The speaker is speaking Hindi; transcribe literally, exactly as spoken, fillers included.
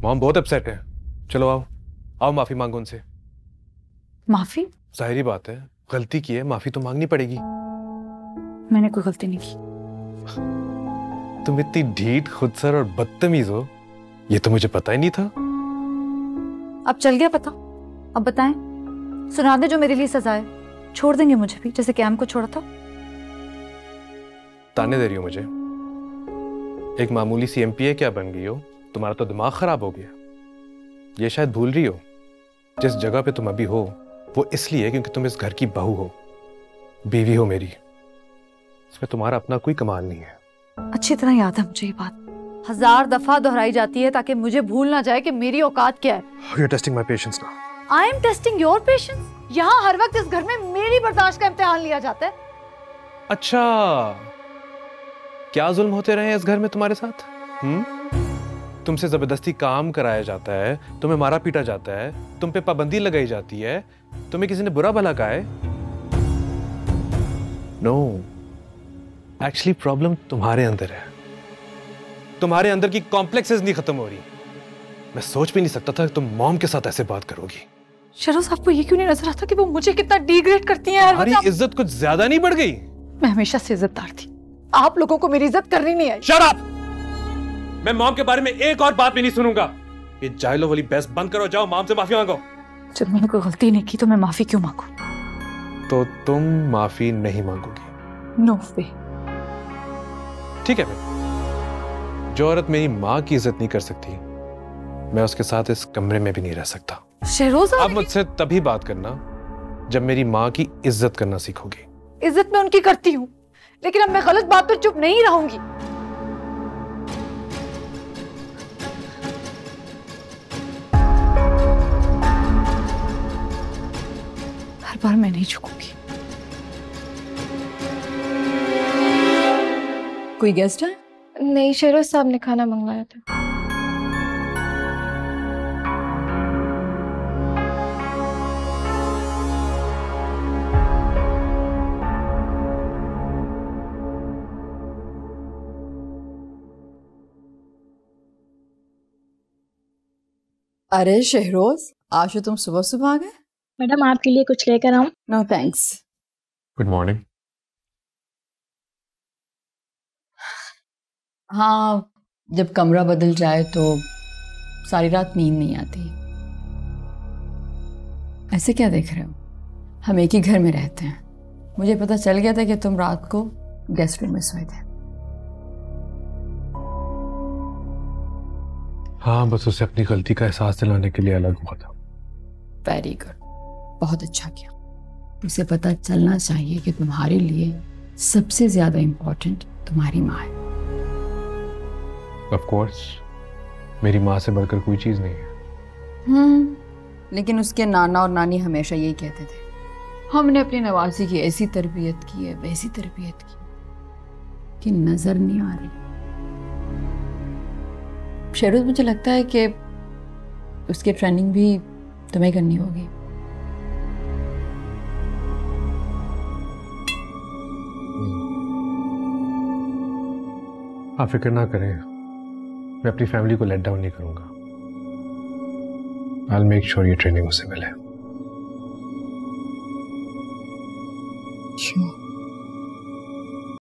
मॉम बहुत अपसेट है। चलो आओ आओ माफी मांगो उनसे। माफी? जाहिर बात है, गलती की है, माफी तो मांगनी पड़ेगी। मैंने कोई गलती नहीं की। तुम इतनी ढीठ, खुदसर और बदतमीज हो, ये तो मुझे पता ही नहीं था। अब चल गया पता? अब बताएं, सुना दे जो मेरे लिए सजा है। छोड़ देंगे मुझे भी, जैसे कैम को छोड़ा था? ताने दे रही हो मुझे? एक मामूली सी एमपीए क्या बन गई हो? तुम्हारा तो दिमाग खराब हो गया। ये शायद भूल रही हो, जिस जगह पे तुम अभी हो वो इसलिए क्योंकि तुम इस घर की बहू हो, बीवी हो मेरी। इसमें तुम्हारा अपना कोई कमाल नहीं है। अच्छी तरह याद है मुझे ये बात, हजार दफा दोहराई जाती है ताकि मुझे भूल ना जाए कि मेरी औकात क्या है। You're testing my patience now. I am testing your patience? यहाँ हर वक्त इस घर में मेरी बर्दाश्त का इम्तिहान लिया जाता है। अच्छा, क्या जुल्म होते रहे इस घर में तुम्हारे साथ? हम्म? तुमसे जबरदस्ती काम कराया जाता है, तुम्हें मारा पीटा जाता है, तुम पे पाबंदी लगाई जाती है, तुम्हें किसी ने बुरा भला कहा है? नो, एक्चुअली प्रॉब्लम तुम्हारे अंदर है। तुम्हारे अंदर की कॉम्प्लेक्सेस नहीं खत्म हो रही। मैं सोच भी नहीं सकता था कि तुम मॉम के साथ ऐसे बात करोगी। शरोज, आपको ये क्यों नहीं नजर आता कि वो मुझे कितना डिग्रेड करती हैं? तुम्हारी इज्जत कुछ ज्यादा नहीं बढ़ गई? मैं हमेशा से इज्जतदार थी, आप लोगों को मेरी इज्जत करनी नहीं आई। Shut up! मैं मॉम के बारे में एक और बात भी नहीं सुनूंगा। ये जायलो वाली बहस बंद करो, जाओ मॉम से माफी मांगो। जब मैंने कोई गलती नहीं की तो मैं माफी क्यों मांगू? तो तुम माफी नहीं मांगोगी? नो वे। ठीक है फिर, जो औरत मेरी माँ की इज्जत नहीं कर सकती, मैं उसके साथ इस कमरे में भी नहीं रह सकता। शहरोज, अब मुझसे तभी बात करना जब मेरी माँ की इज्जत करना सीखोगी। इज्जत मैं उनकी करती हूँ, लेकिन अब मैं गलत बात पर चुप नहीं रहूंगी। हर बार मैं नहीं झुकूंगी। कोई गेस्ट है? नहीं, शेरोज साहब ने खाना मंगवाया था। अरे शहरोज, आज तो तुम सुबह सुबह आ गए। मैडम, आपके लिए कुछ लेकर आऊं? No thanks. Good morning. हाँ, जब कमरा बदल जाए तो सारी रात नींद नहीं आती। ऐसे क्या देख रहे हो? हम एक ही घर में रहते हैं। मुझे पता चल गया था कि तुम रात को गेस्ट रूम में सोए थे। हाँ, बस उसे अपनी गलती का एहसास दिलाने के लिए अलग हुआ था। वेरी गुड, बहुत अच्छा किया। उसे पता चलना चाहिए कि तुम्हारे लिए सबसे ज्यादा इम्पोर्टेंट तुम्हारी माँ है। Of course, मेरी माँ से बढ़कर कोई चीज नहीं है। हम्म, लेकिन उसके नाना और नानी हमेशा यही कहते थे, हमने अपनी नवासी की ऐसी तरबियत की है, वैसी तरबियत की कि नजर नहीं आ रही। शेरोज, मुझे लगता है कि उसकी ट्रेनिंग भी तुम्हें करनी होगी। आप फिक्र ना करें, मैं अपनी फैमिली को लेट डाउन नहीं करूंगा। I'll make sure ये ट्रेनिंग उसे मिले। Sure.